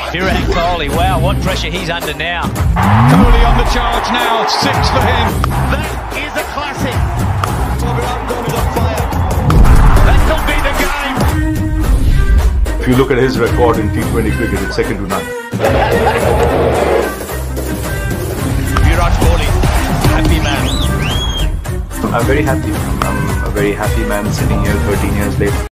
Virat Kohli, wow, what pressure he's under now. Kohli on the charge now, 6 for him. That is a classic. Virat Kohli on fire. That could be the game. If you look at his record in T20 cricket, it's second to none. Virat Kohli, happy man. I'm very happy. I'm a very happy man sitting here 13 years later.